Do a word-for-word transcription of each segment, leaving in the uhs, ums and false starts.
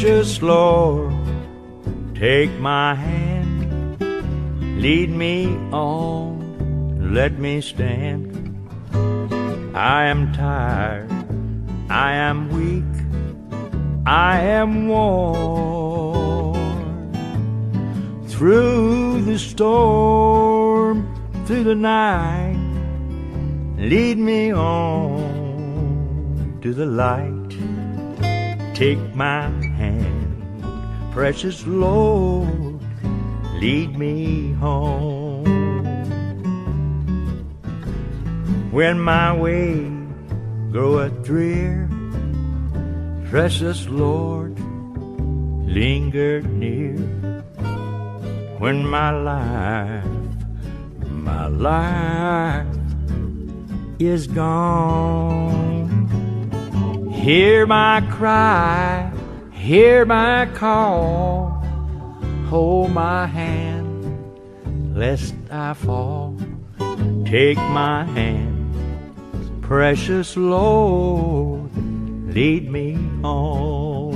Precious Lord, take my hand, lead me on, let me stand. I am tired, I am weak, I am worn. Through the storm, through the night, lead me on to the light. Take my hand, precious Lord, lead me home. When my way groweth drear, precious Lord, linger near. When my life, my life is gone, hear my cry, hear my call, hold my hand, lest I fall. Take my hand, precious Lord, lead me home.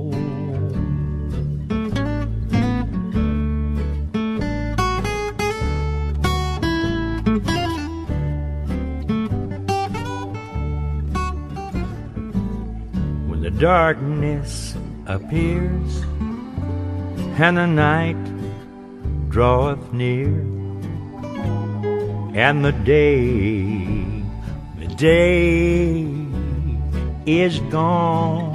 When the darkness appears and the night draweth near, and the day, the day is gone,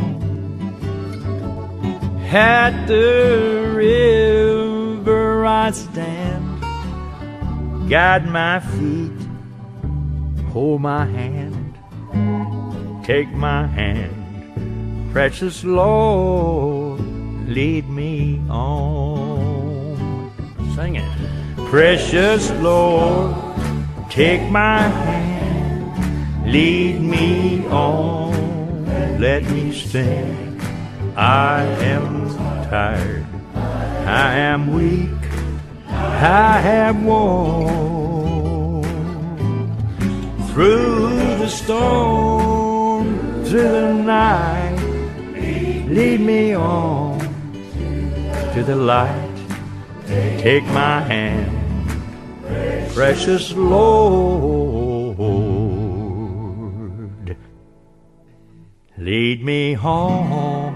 at the river I stand, guide my feet, hold my hand, take my hand, precious Lord, lead me on. Sing it. Precious Lord, take my hand, lead me on, let me stand. I am tired, I am weak, I am worn. Through the storm, through the night, lead me on to the light. Take my hand, precious Lord, lead me home.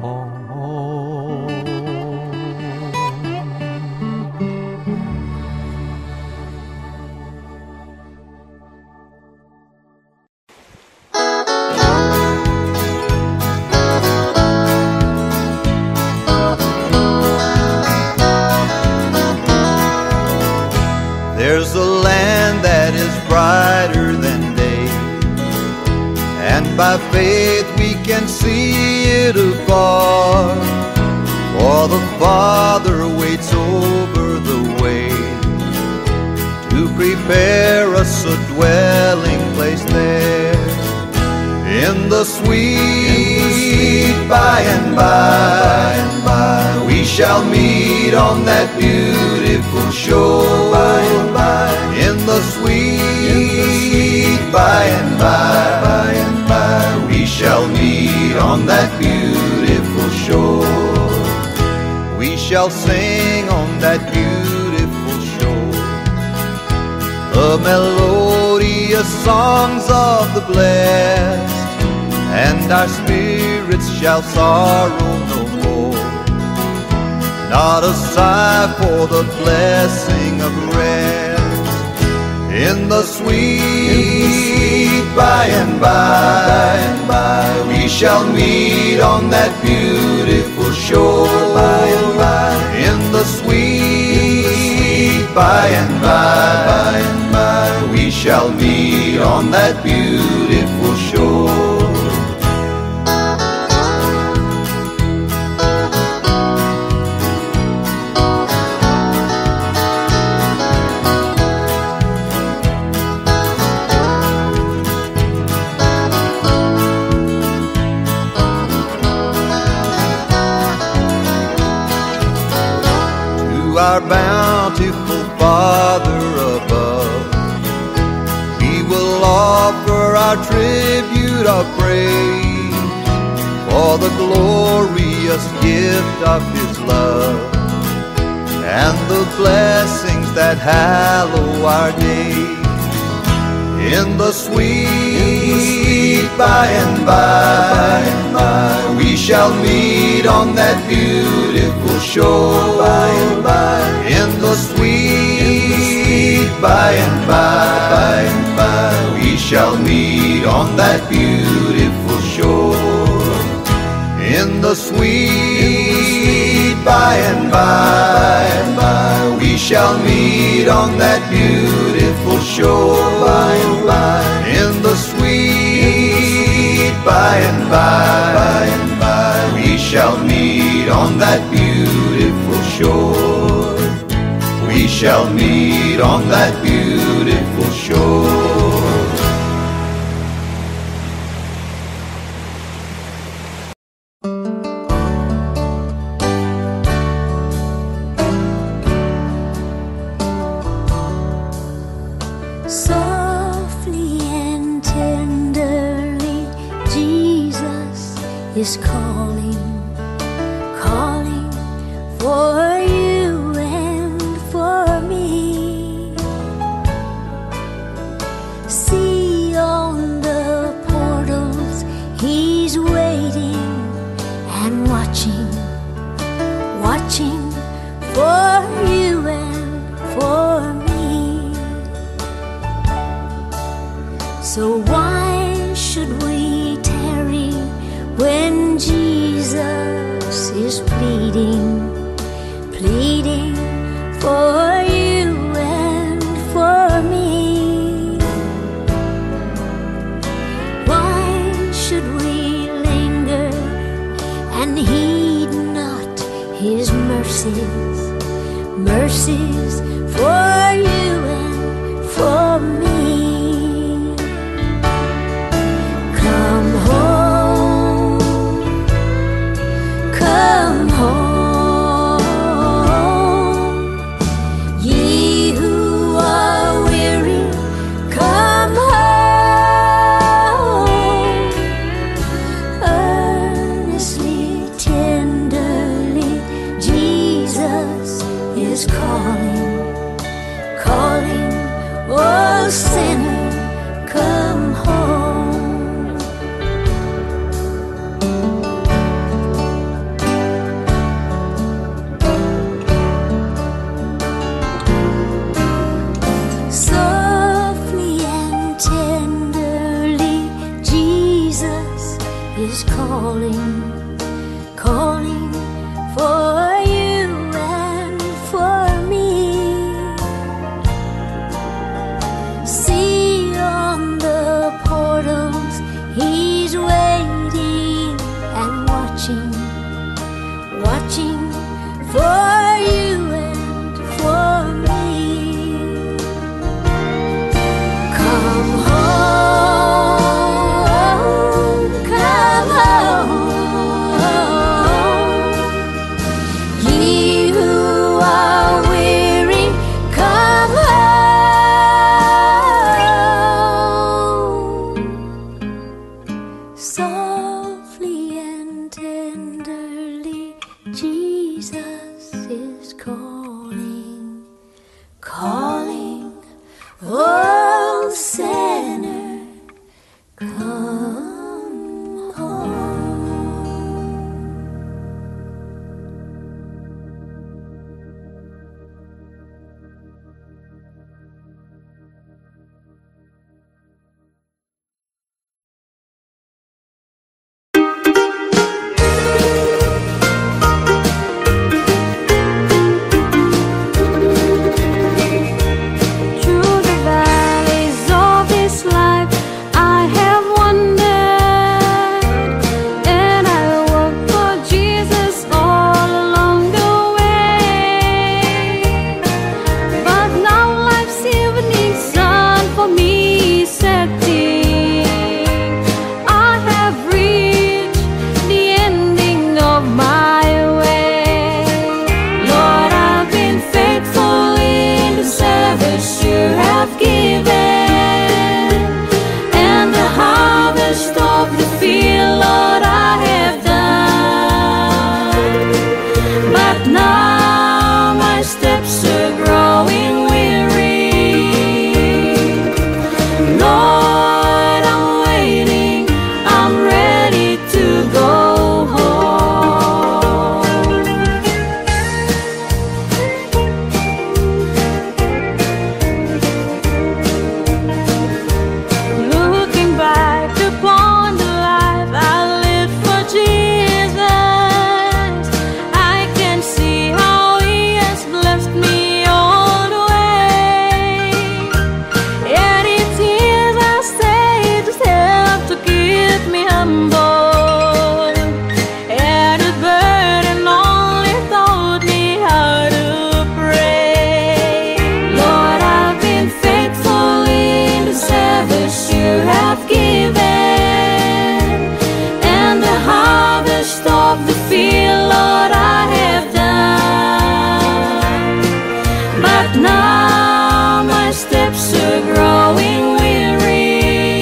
There's a land that is brighter than day, and by faith we can see it afar. For the Father waits over the way to prepare us a dwelling place there. In the sweet by and by, and by, we shall meet on that beautiful shore. By and by, in the sweet by and by, by and by, we shall meet on that beautiful shore. We shall sing on that beautiful shore the melodious songs of the blessed, and our spirits shall sorrow no more. Not a sigh for the blessing of rest. In the sweet by and by, and by, we shall meet on that beautiful shore. By and by, in the sweet by and by, by and by, we shall meet on that beautiful shore. Our bountiful Father above, we will offer our tribute of praise for the glorious gift of His love, and the blessings that hallow our days. In the sweet by and by, we shall meet on that beautiful shore. By and by, in the sweet by and by, we shall meet on that beautiful shore. In the sweet by and by, we shall meet on that beautiful shore. By and by, in the sweet by and by, we shall meet on that beautiful shore. We shall meet on that beautiful shore. Is calling, calling for you and for me. See on the portals, He's waiting and watching, watching for you and for me. So why should we tarry when Jesus is pleading, pleading for you and for me? Why should we linger and heed not His mercies, mercies for you and for me? Come home, come home, ye who are weary, come home. Earnestly, tenderly, Jesus is calling, calling, oh sinner, come home. Is calling, calling for you and for me. See on the portals, He's waiting and watching, watching for you and for me. Come home, come home, but now my steps are growing weary.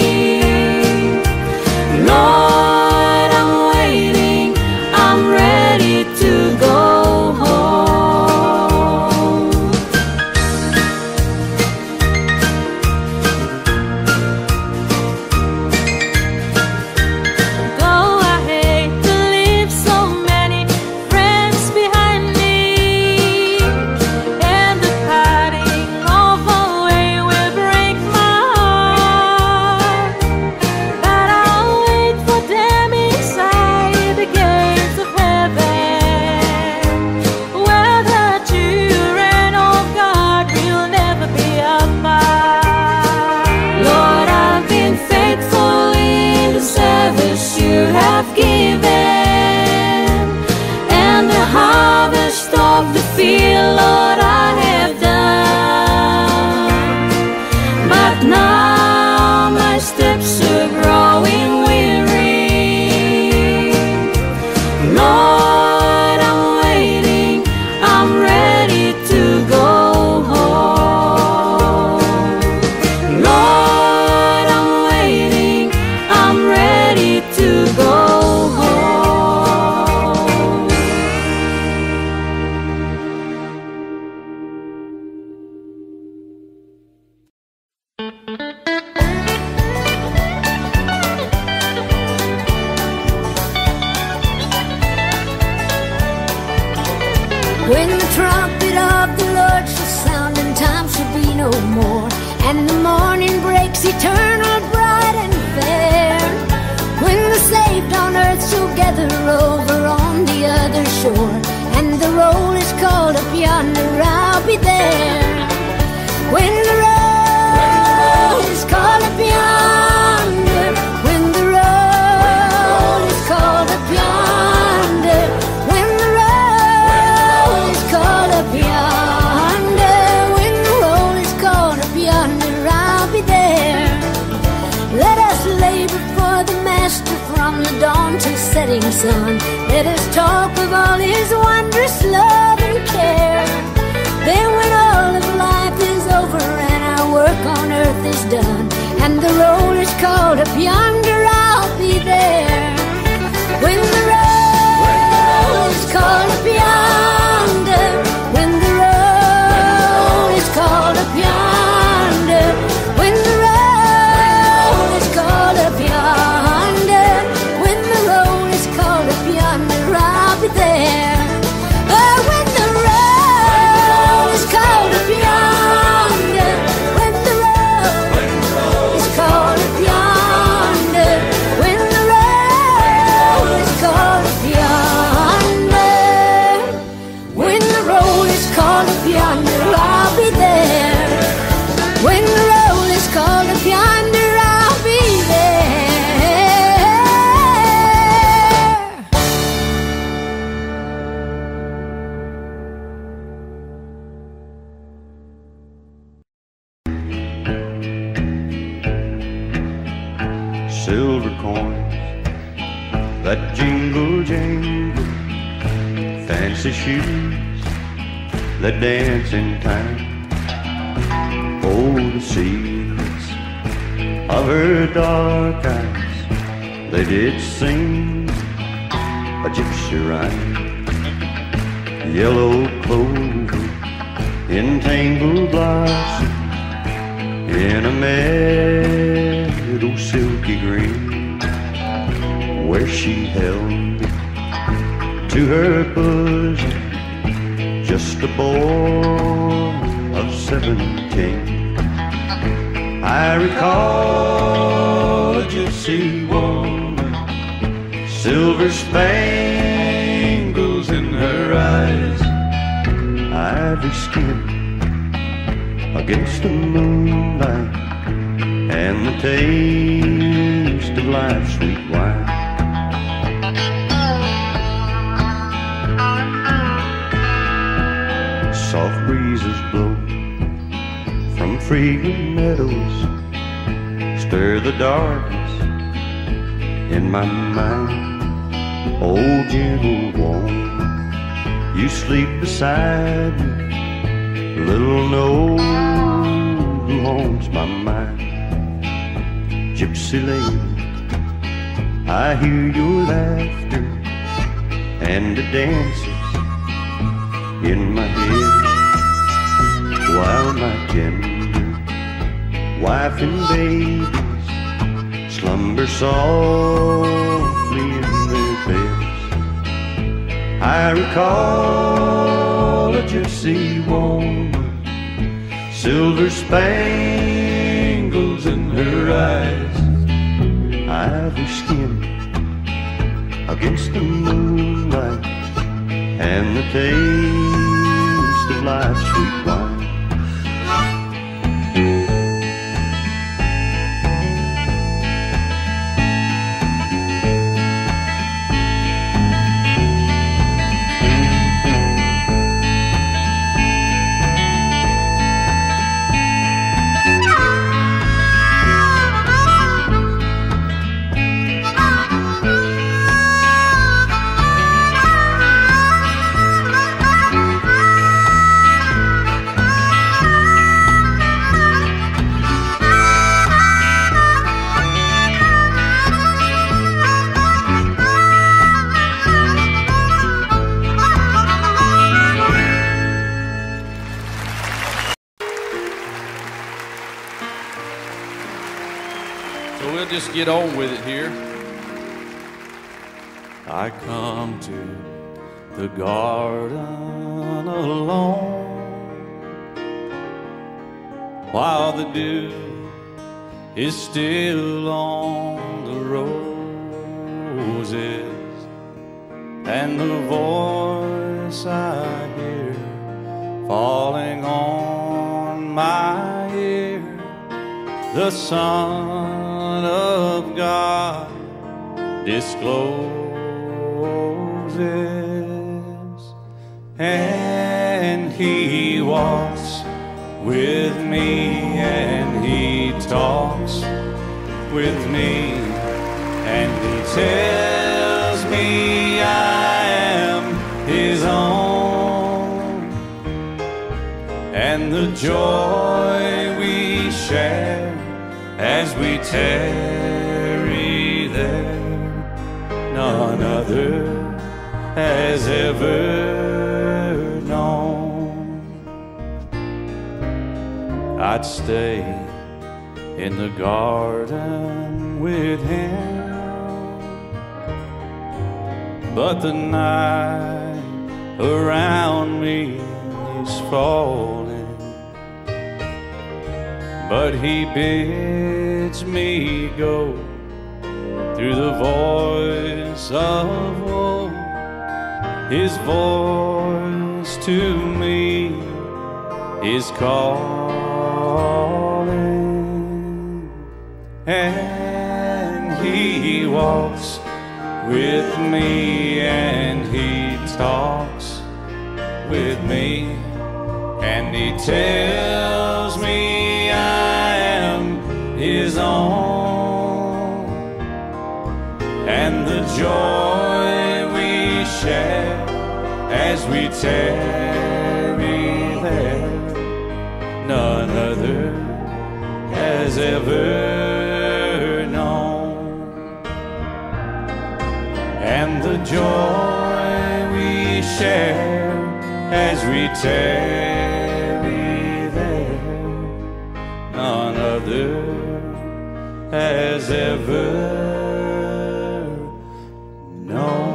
Lord, I'm waiting, I'm ready to go home. Though I hate to leave so many friends behind me, and the parting of a way will break my heart, but I'll wait for them inside the gates of heaven, where the children of God will never be apart. Lord, I've been faithful in the service you have given, and the harvest of the field, Lord, I have done. But now my steps are growing weary. Lord, I'm waiting, I'm ready to go home. Lord, I'm waiting, I'm ready to go home. When the trumpet of the Lord shall sound, and time shall be no more, and the morning breaks eternal, bright and fair. When the saved on earth shall gather over on the other shore, and the roll is called up yonder, I'll be there. When the roll is called up yonder, when the roll is called up yonder, when the roll is called up yonder, when the roll is called up yonder, I'll be there. Let us labor for the Master from the dawn to setting sun. Let us talk of all his wondrous love and care. Then when all of life is over and our work on earth is done, and the roll is called up yonder, I'll be there. When the roll is called up yonder, when the roll is called up yonder, when the roll is called up yonder, when the roll is called up yonder, I'll be there. Oh, when the roll is called up yonder, when the roll is called up yonder, when the roll is called up yonder, when the roll is called up yonder, I'll be there. When the roll is called up yonder, I'll be there. Silver coins that jingle jangle, fancy shoes that dance in time. Oh, the secrets of her dark eyes, they did sing a gypsy rhyme. Yellow clover in tangled blossom, in a meadow silky green, where she held to her bosom just a boy of seventeen. I recall a gypsy woman, silver spangles in her eyes, ivory skin against the moonlight, and the taste of life's sweet wine. Soft breezes blow from fragrant meadows, stir the darkness in my mind. Oh, gentle warm, you sleep beside me, little know who haunts my mind. Gypsy lady, I hear your laughter and the dances in my head, while my tender wife and babies slumber softly in their beds. I recall a gypsy woman, silver spangles in her eyes, ivory skin against the moonlight, and the taste of life's sweet wine. So we'll just get on with it here. I come to the garden alone, while the dew is still on the roses, and the voice I hear falling on my ear, the Son of God discloses, and He walks with me, and He talks with me, and He tells me I am His own, and the joy we share as we tarry there, none other has ever known. I'd stay in the garden with Him, but the night around me is falling, but He bids me go through the voice of woe. His voice to me is calling, and He walks with me, and He talks with me, and He tells me I am His own, and the joy we share as we tarry there, none other has ever known, and the joy we share as we tarry there, none other has ever known.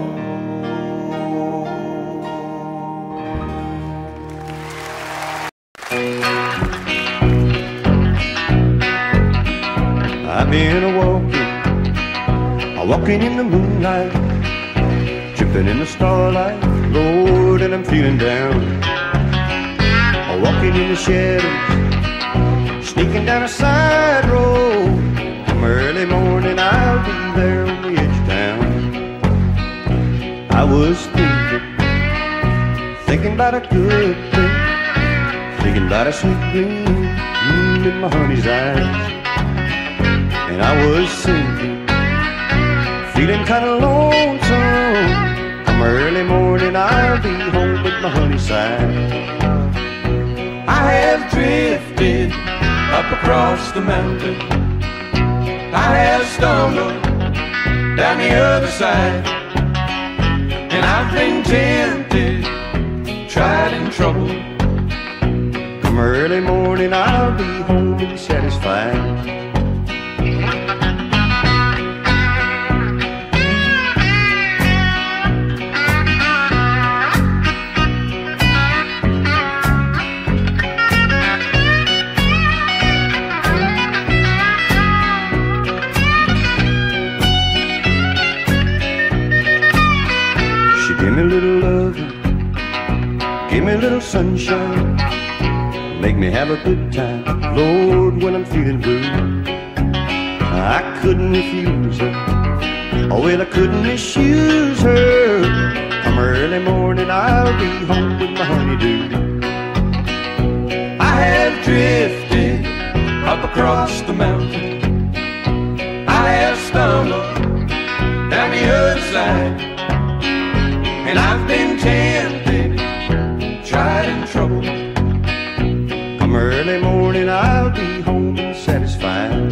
I've been a walking, a walking in the moonlight, tripping in the starlight, Lord, and I'm feeling down. A walking in the shadows, sneaking down a side road. Come early morning, I'll be there on the edge of town. I was thinking, thinking about a good thing, thinking about a sweet gleam mm, in my honey's eyes. And I was singing, feeling kind of lonesome. Come early morning, I'll be home with my honey side. I have across the mountain. I have stumbled down the other side, and I've been tempted, tried and troubled. Come early morning, I'll be home and satisfied. Give me a little loving, give me a little sunshine, make me have a good time, Lord, when I'm feeling blue. I couldn't refuse her, oh well, I couldn't misuse her. Come early morning, I'll be home with my honeydew. I have drifted up across the mountain. I have stumbled down the other side, and I've been tempted, tried and troubled. Come early morning, I'll be home and satisfied.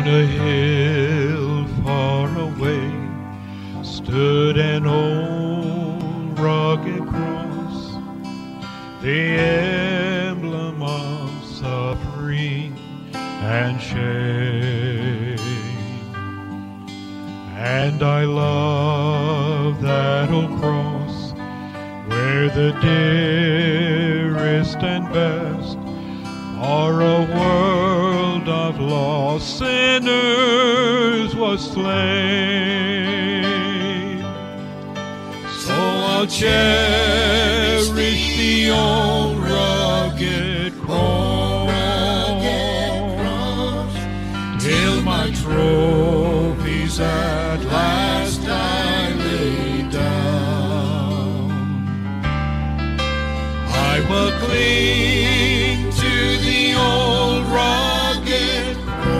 On a hill far away stood an old rugged cross, the emblem of suffering and shame. And I love that old cross, where the dearest and best for a world of lost sinners was slain. So I'll cherish the old rugged cross till my trophies at last I lay down. I will cling to the old rugged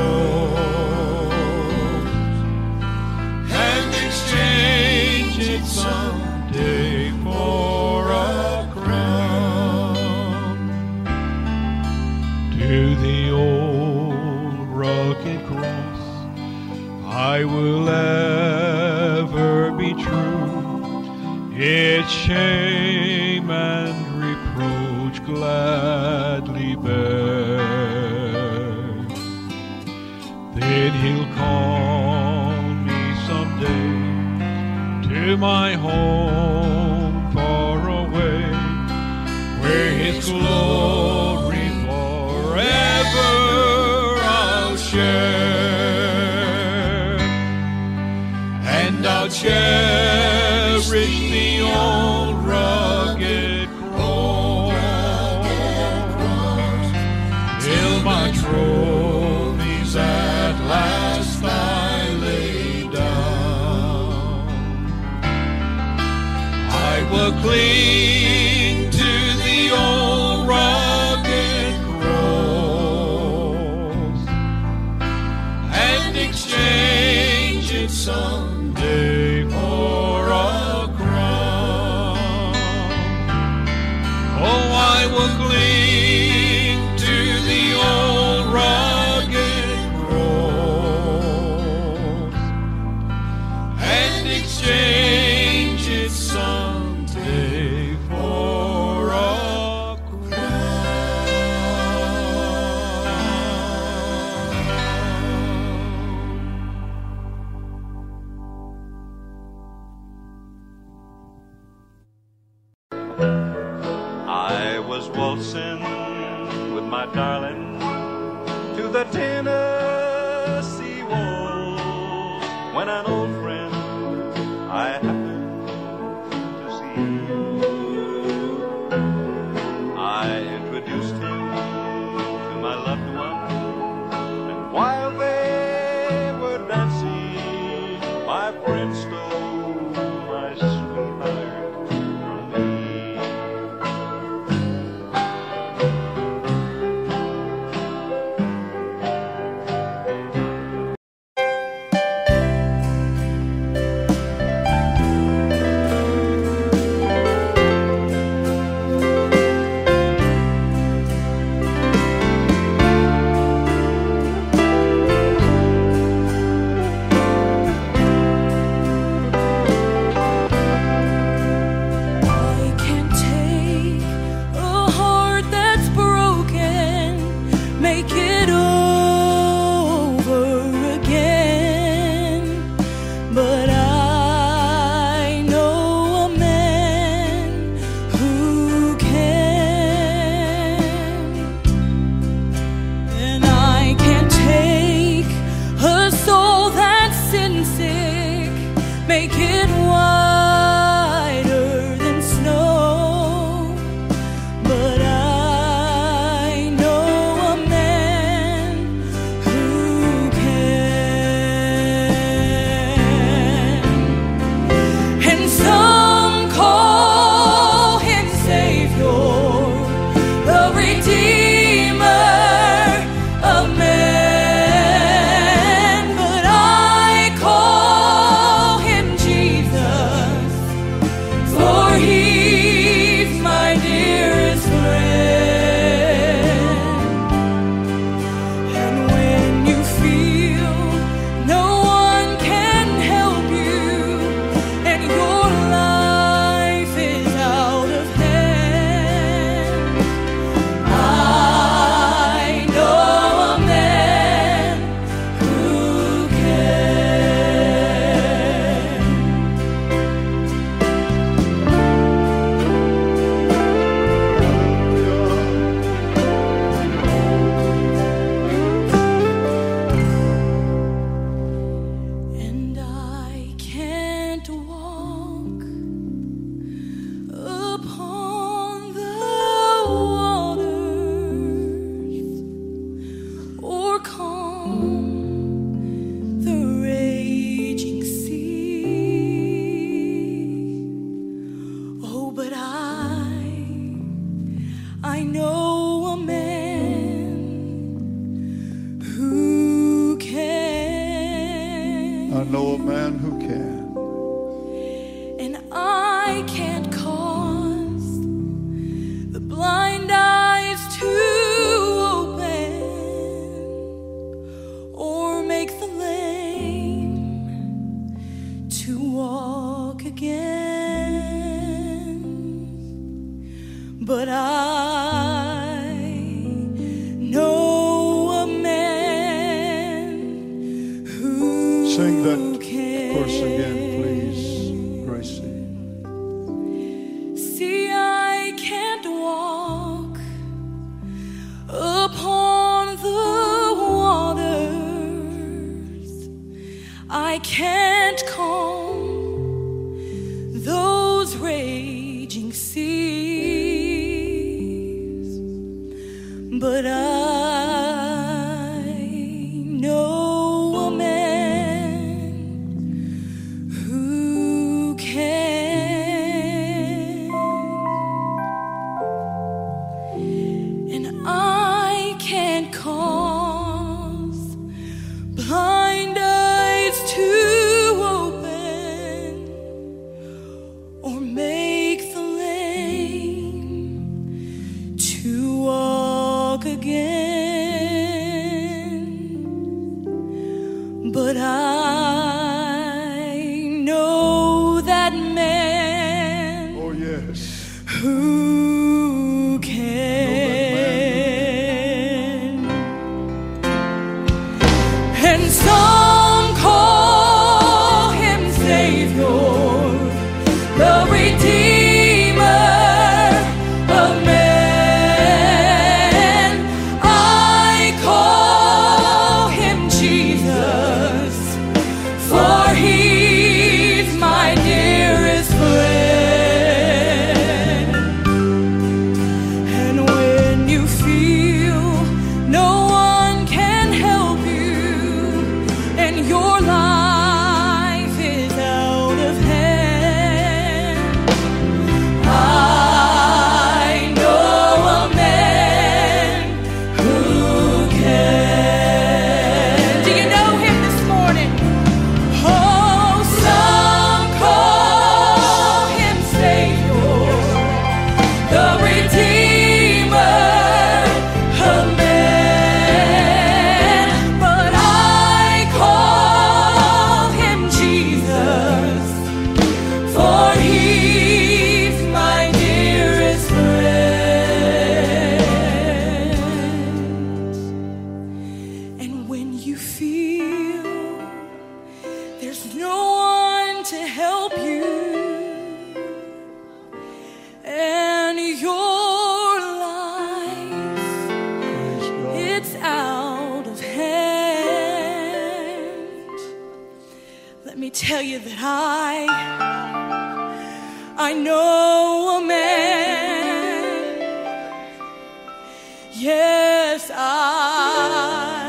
cross and exchange it someday for a crown. To the old rugged cross I will ever be true, its shame and reproach gladly bear. Then he'll call me someday to my home far away, where his glory forever I'll share. And I'll cherish the old rugged cross till my trophies at last I lay down. I will cling to the old rugged cross and exchange it someday for a crown. Oh, I will cling to the old rugged cross and exchange it someday for a crown. I know a man who can. And I can't cause the blind eyes to open or make the lame to walk again. But I know a man who Sing that can. verse again, please, Gracie. See, I can't walk upon the waters. I can't calm those raging seas. But I know a man who can. And I can't cause blind eyes to open or make the lame to walk again. But I know that man Oh, yes. who can. And some call him Savior, the Redeemer of men. I call him Jesus, for he's my dearest friend. And when you feel no one can help you and your life is out of hand, I know a man who can. Do you know him this morning? Oh, some call him Savior, the Redeemer of men. But I call him Jesus, for he's my dearest friend. And when you feel there's no one to help you and your life, Praise God. it's out of hand, let me tell you that I I know a man. Yes, I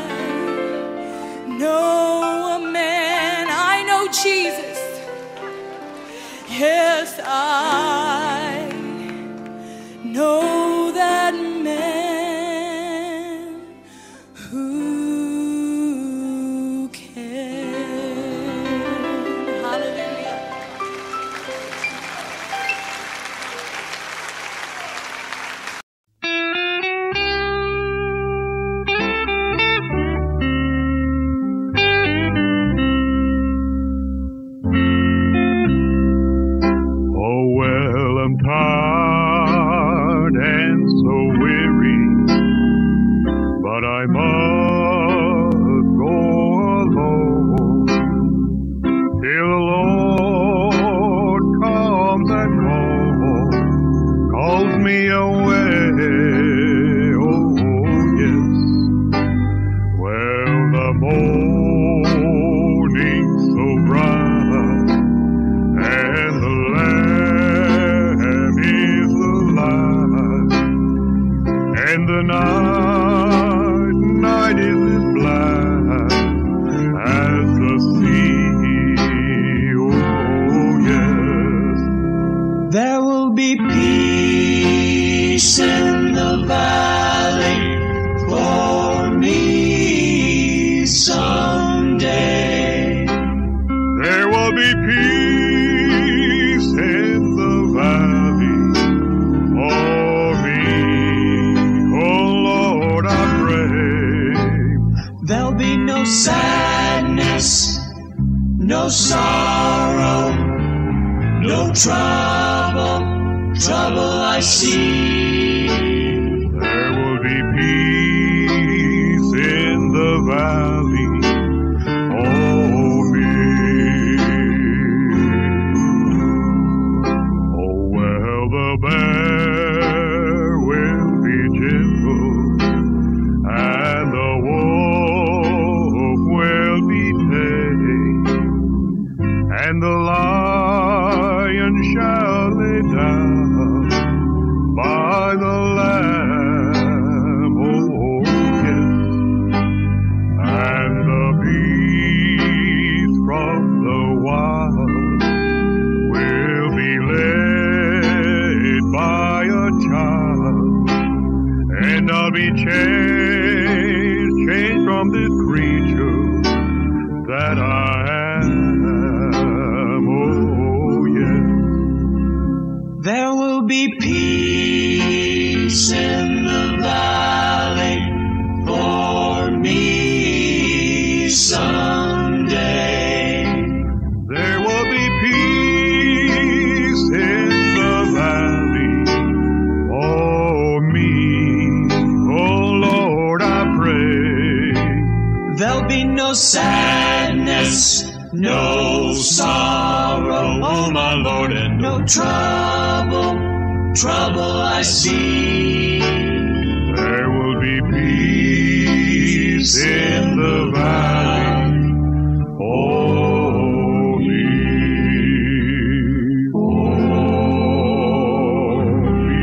know a man. I know Jesus. Yes, I know that man who can. Hallelujah. Oh, well, no sorrow, no trouble, trouble I see. There will be peace in the valley, oh me. Oh, well, the bear will be gentle, and the wolf will be tame, and the lion shall lay down by the lamb, oh yes, and the beast from the wild will be led by a child, and I'll be changed, changed from this creature that I am, oh yes. There will be peace in the valley for me someday. There will be peace in the valley, oh me, oh Lord, I pray. There'll be no sadness, no sorrow, oh my Lord, and no trouble, trouble I see. There will be peace in the valley, oh me, oh me.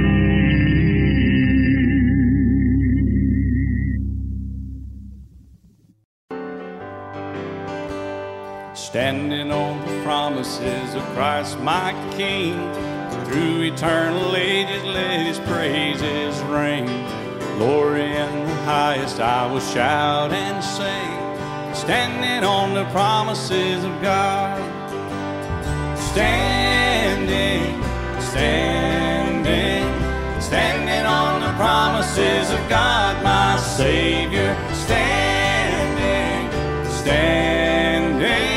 Standing on the promises of Christ my King, through eternal ages let his praises ring. Glory in the highest I will shout and sing, standing on the promises of God. Standing, standing, standing on the promises of God my Savior. Standing, standing,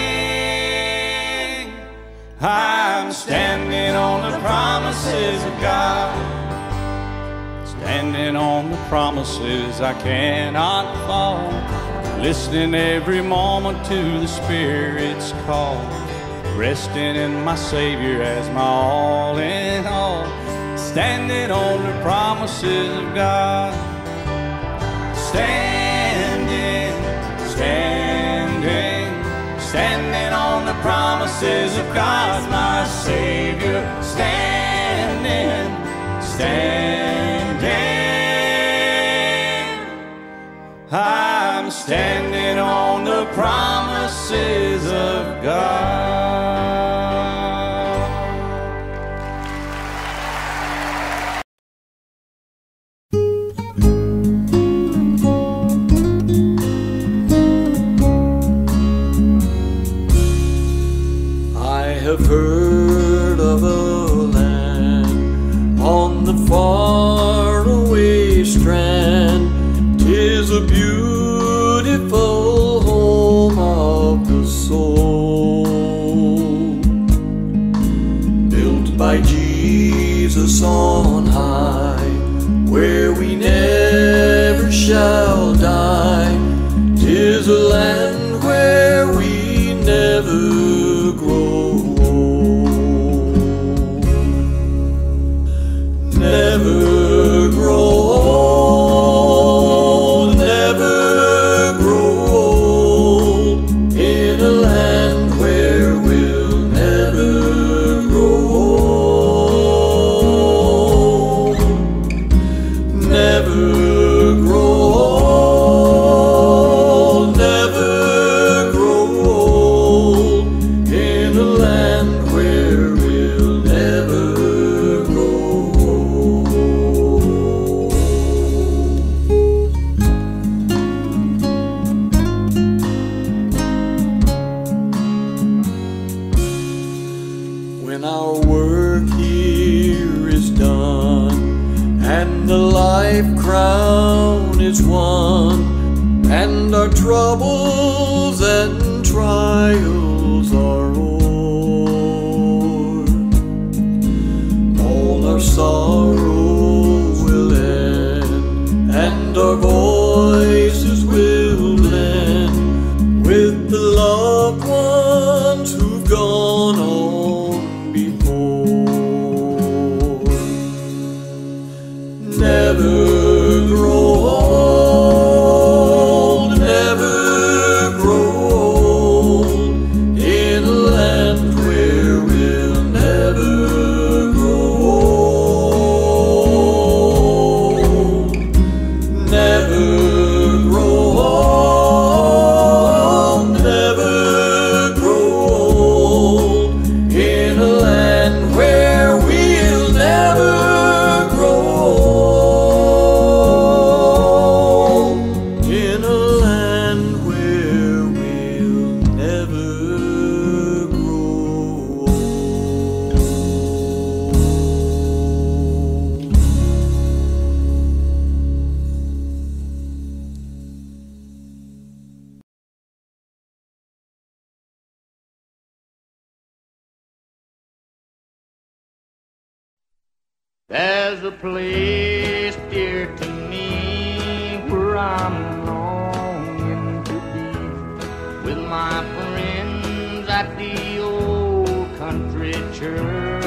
I'm standing on the promises of God. Standing on the promises I cannot fall, listening every moment to the Spirit's call, resting in my Savior as my all in all. Standing on the promises of God. Standing, standing, standing on the promises of God, my Savior. Standing, standing, I'm standing on the promises of God. Have heard of a land on the faraway strand. 'Tis a beautiful home of the soul, built by Jesus on high, where we never shall die. 'Tis a land where we never grow, never grow old, never grow old, in a land where we'll never grow old, never grow old, never grow old, in a land where we'll never grow old. When our work here is done and the life crown is won, and our troubles and trials troubles are o'er, all our sorrow will end, and our voices will blend with the loved ones who've gone on before. Never grow old, never grow old, in a land where we'll never grow old. Never grow old, never grow old, in a land where we'll never grow old. In a land where we'll never grow old. There's a place dear to me where I'm longing to be, with my friends at the old country church.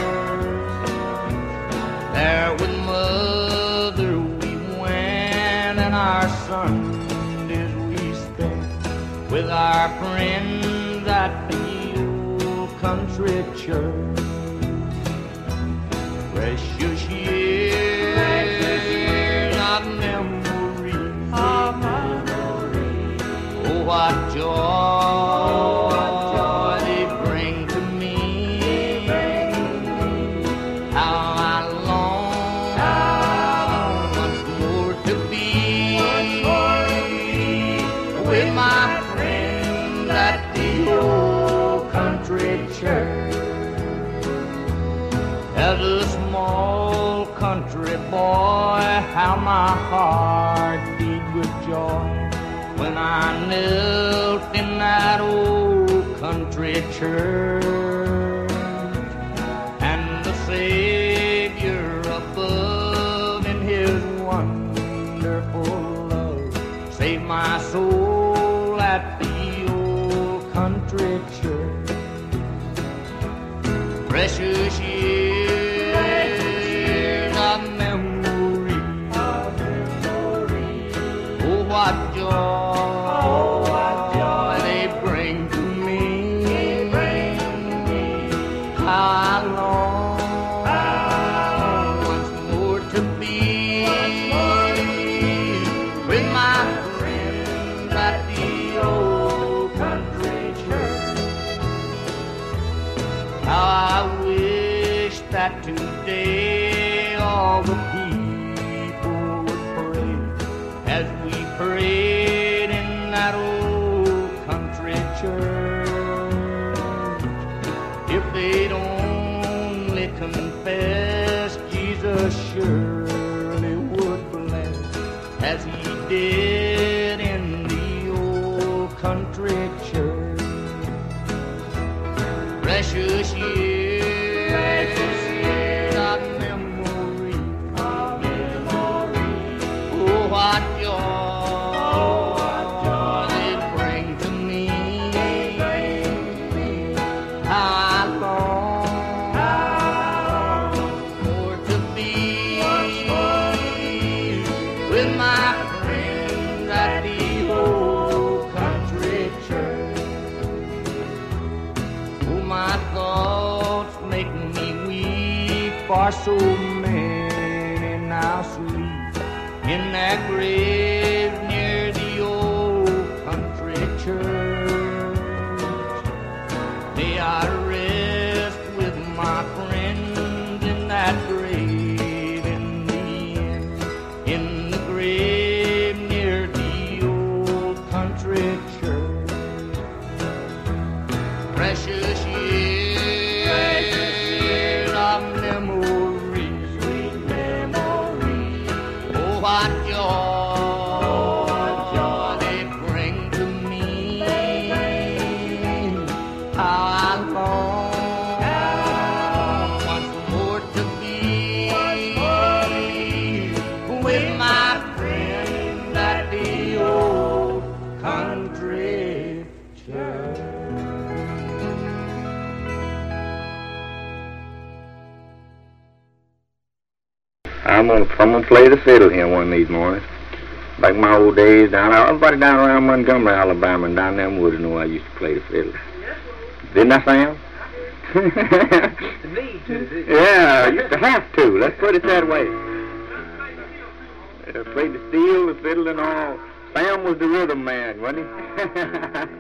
There with mother we went, and our Sundays we spent with our friends at the old country church. Precious years of memory, oh what joy they bring to me. How I long once more to be with my friends at the old country church. As a small country boy, how my heart beat with joy when I knelt in that old country church, and the Savior above in His wonderful love saved my soul at the old country church. Precious years of memory, oh what joy they bring to me. How I long once more to be with my friends at the old country church. How I wish that today all the people would pray as we prayed in that old country church. If they'd only confess, Jesus surely would bless as He did in the old country church. Precious years of memory, oh what joy they bring to me. How I long more to be with my friends at the old country church. Oh, my thoughts make me weep, for so many now sleep in that grave near the old country church. May I rest with my friends in that grave in the end, in the grave near the old country church. Precious years of memory, sweet memory, oh what joy they bring to me. How I'm gonna, I'm gonna play the fiddle here one of these mornings. Like my old days down, everybody down around Montgomery, Alabama, and down there in Wood, know I used to play the fiddle. Didn't I, Sam? Me too. Yeah, I used to have to. Let's put it that way. I played the steel, the fiddle, and all. Sam was the rhythm man, wasn't he?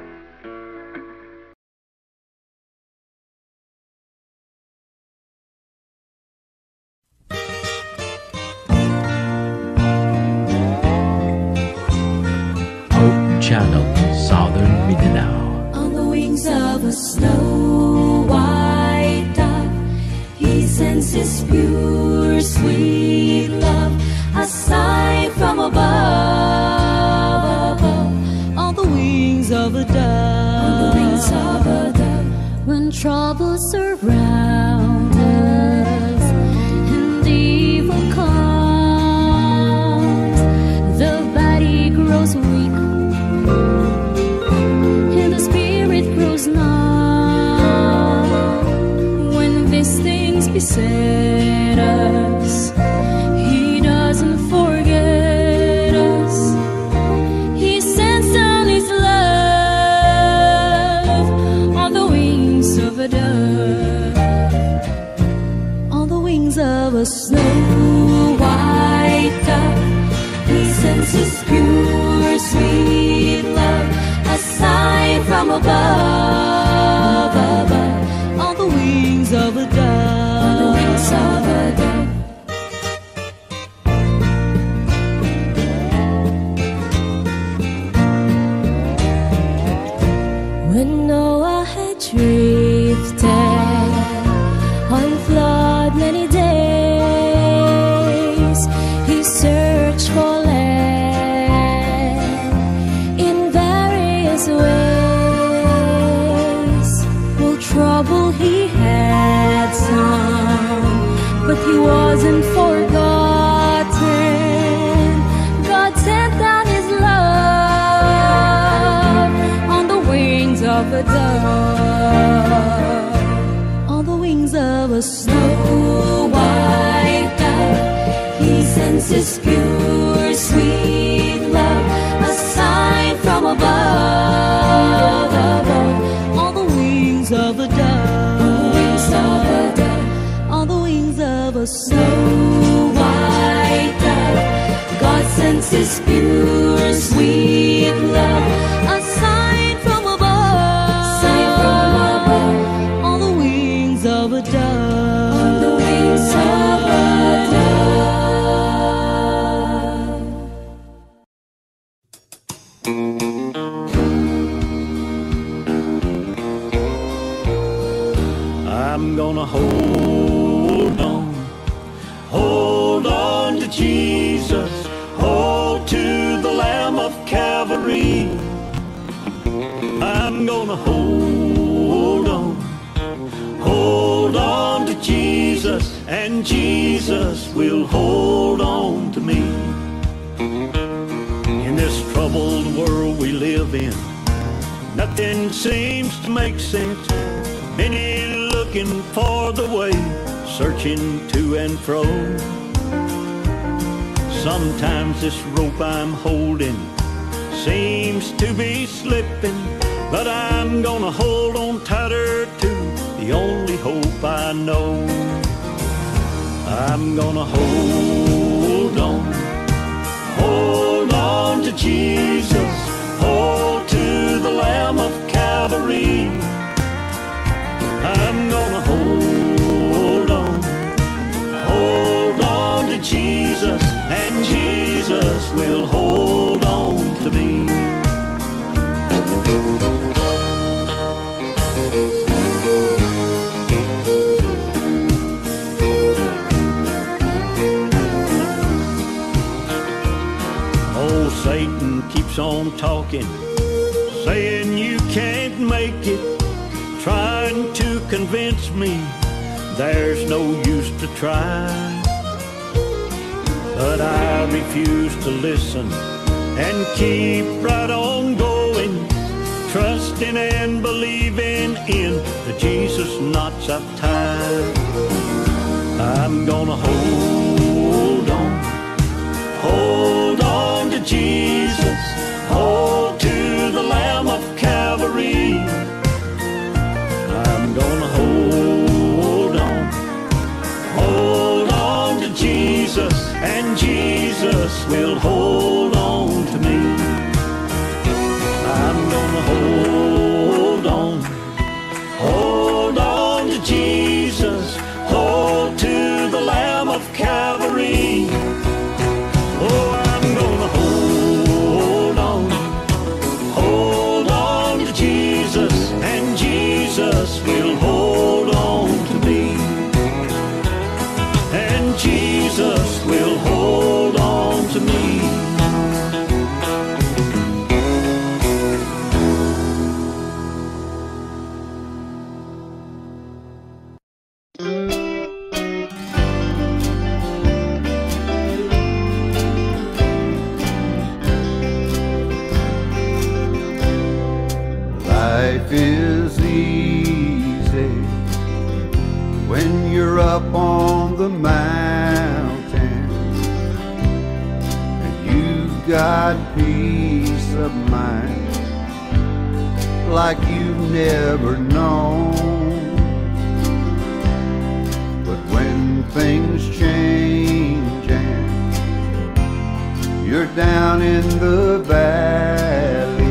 Channel, Southern Mindanao. On the wings of a snow white dove, he sends his pure, sweet love, a sign from above, above. On the wings of a dove, on the wings of a dove, when troubles surround us and evil comes, the body grows weak and the spirit grows numb. When these things beset us, he doesn't forget us. He sends down his love on the wings of a dove, on the wings of a snow white dove. He sends his pure, sweet love, a sign from above, above, on the wings of a dove, on the wings of a dove. When Noah had drifted on flood many days, he searched for ways. Well, trouble he had some, but he wasn't forgotten. God sent down his love on the wings of a dove, on the wings of a snow white dove. He sends his pure, sweet love, a sign from above, above, on the wings of a dove, on the wings of a dove, on the wings of a snow white dove. God sends his pure, sweet love, a sign from above, sign from above, on the wings of a dove, on the wings of a dove. I'm gonna hold on, hold on to Jesus, hold to the Lamb of Calvary. I'm gonna hold on, hold on to Jesus, and Jesus will hold on to me. In this troubled world we live in, nothing seems to make sense. Many looking for the way, searching to and fro. Sometimes this rope I'm holding seems to be slipping, but I'm gonna hold on tighter to the only hope I know. I'm gonna hold on, hold on to Jesus, hold to the Lamb of Calvary. I'm gonna hold on, hold on to Jesus, and Jesus will hold on to me. Oh, Satan keeps on talking, saying you can't make it, trying to convince me there's no use to try. But I refuse to listen and keep right on going, trusting and believing in the Jesus knots of time. I'm gonna hold on, hold on to Jesus, hold to the Lamb of Calvary. I'm gonna hold on, hold on to Jesus, and Jesus will hold on to me. I'm gonna hold on, hold on to Jesus, hold to the Lamb of Calvary. Oh, I'm gonna hold on, hold on to Jesus, and Jesus will hold on to me. And Jesus will hold on to me. Life is easy when you're up on the mountain and you've got peace of mind like you've never known. But when things change and you're down in the valley,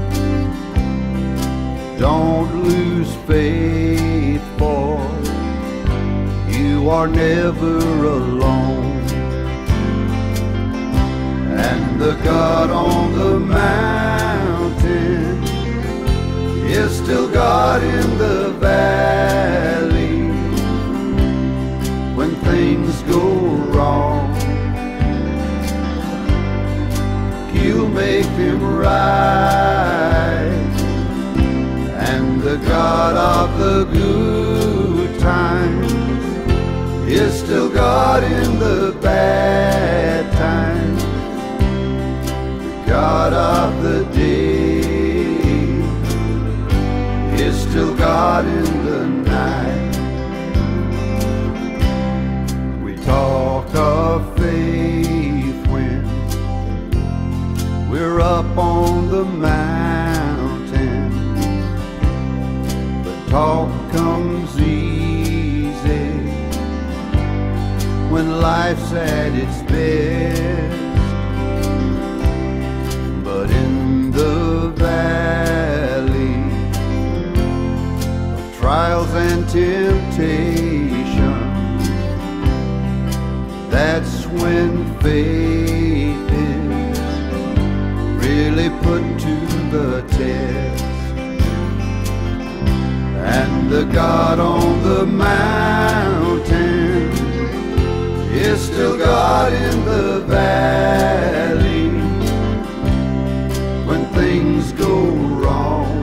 don't lose faith, for you are never alone. And the God on the mountain is still God in the valley. When things go wrong, He'll make them right. And the God of the good times is still God in the bad times. The God of the day is still God in the night. We talk of faith when we're up on the mountain, but talk comes easy when life's at its best. But in the valley of trials and temptations, that's when faith is really put to the test. And the God on the mountain is still God in the valley. When things go wrong,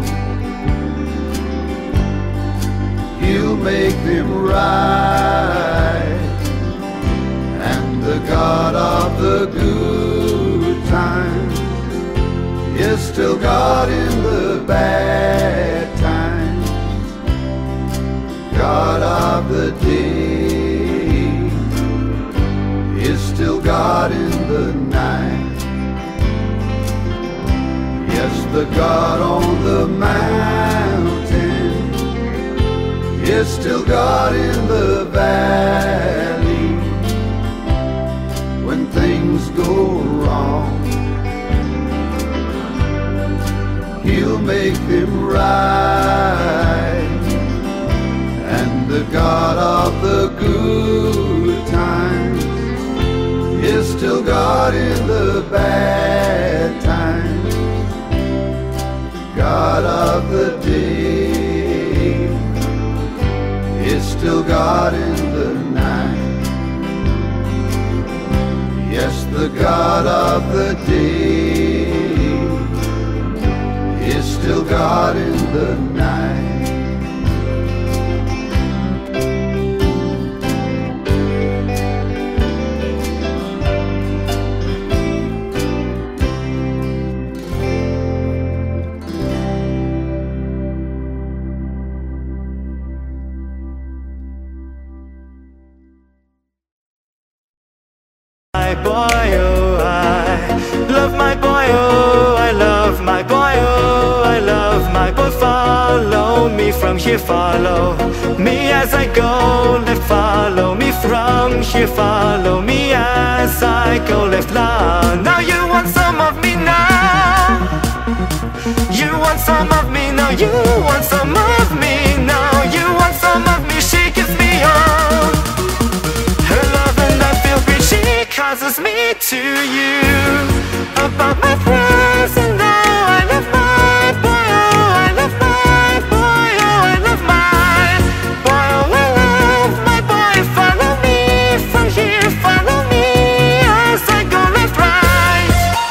He'll make them right. And the God of the good times is still God in the bad times. God of the day is still God in the night. Yes, the God on the mountain is still God in the valley. When things go wrong, He'll make them right. And the God of the good times is still God in the bad times. God of the day is still God in the night. Yes, the God of the day is still God in the night. follow me from here, follow me as I go left, follow me from here, follow me as I go left. Now, now you want some of me now. You want some of me now. You want some of me now. You want some of me. She gives me all her love and I feel great. She causes me to you about my friends and now I love my boy. Oh, I love my boy. Oh, I love my boy. Oh, I love my boy. Follow me from here. Follow me as I go left, right.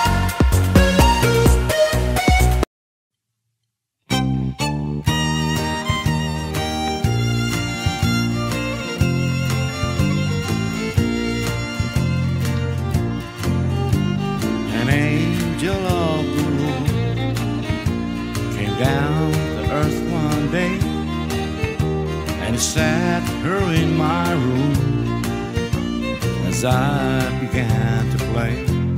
An angel of the Lord came down to earth one day, and he sat her in my room as I began to play.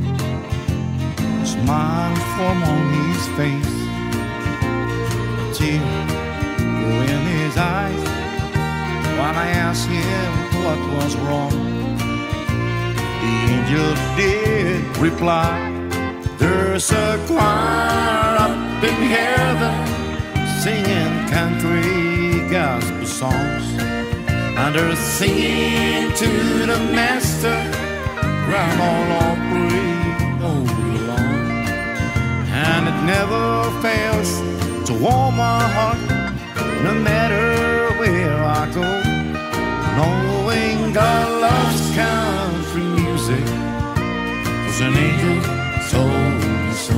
A smile formed on his face, a tear grew in his eyes when I asked him what was wrong. The angel did reply, there's a choir up in heaven singing country gospel songs, and they're singing to the master, round all on free all along. And it never fails to warm my heart, no matter where I go, knowing God loves country music, 'cause an angel told me so.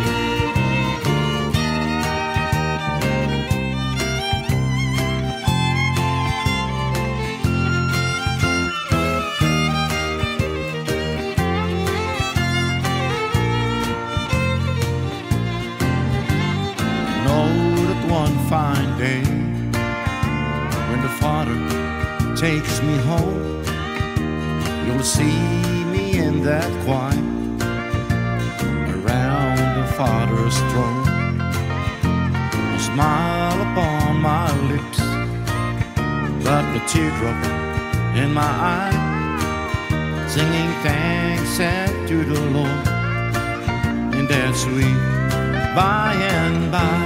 Fine day when the Father takes me home, you'll see me in that choir around the Father's throne. A smile upon my lips, but the teardrop in my eye, singing thanks to the Lord in that sweet by and by.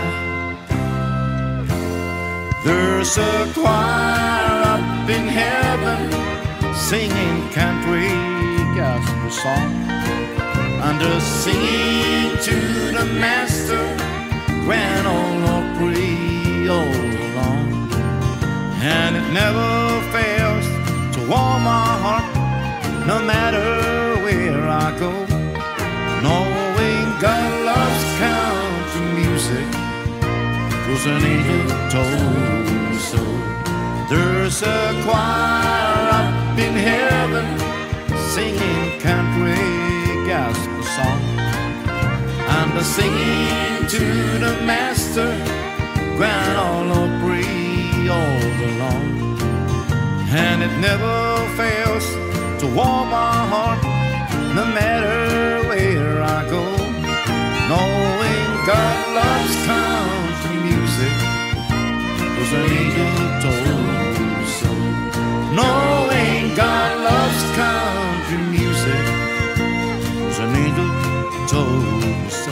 There's a choir up in heaven singing country gospel song, and they're singing to the Master, grand Ole Opry all along. And it never fails to warm my heart, no matter where I go, knowing God loves country music, 'cause an angel told me so. There's a choir up in heaven singing country gospel song, and they're singing to the Master, grand Ole Opry all along. And it never fails to warm my heart, no matter where I go, knowing God loves country music, 'cause an angel told me so. Knowing God loves country music, 'cause an angel told me so.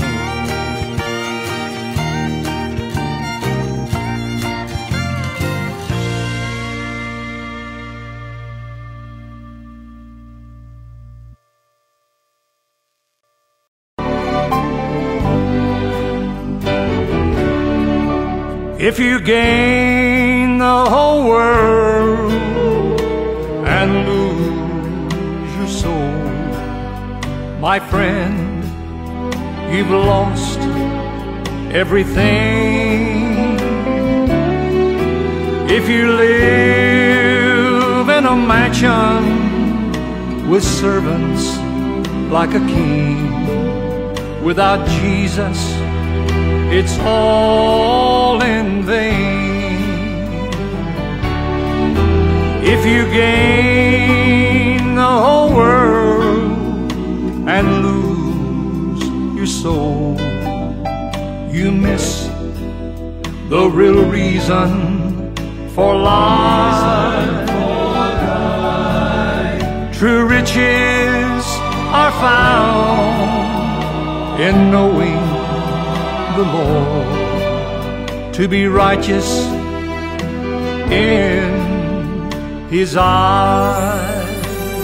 If you gain the whole world and lose your soul, my friend, you've lost everything. If you live in a mansion with servants like a king, without Jesus, it's all in vain. If you gain the whole world and lose your soul, you miss the the real reason for life. True riches are found in knowing the Lord, to be righteous in His eyes.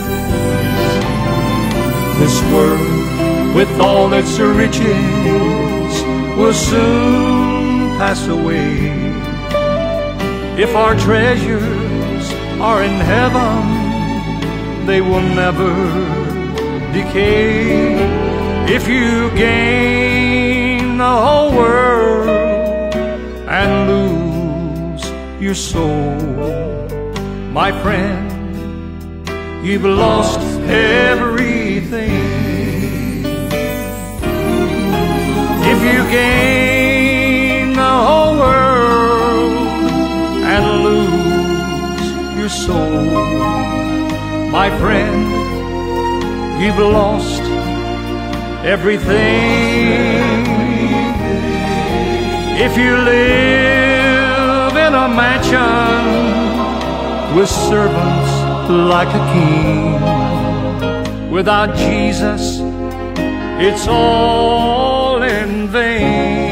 This world, with all its riches, will soon pass away. If our treasures are in heaven, they will never decay. If you gain the whole world and lose your soul, my friend, you've lost everything. If you gain the whole world and lose your soul, my friend, you've lost everything. If you live in a mansion with servants like a king, without Jesus, it's all in vain.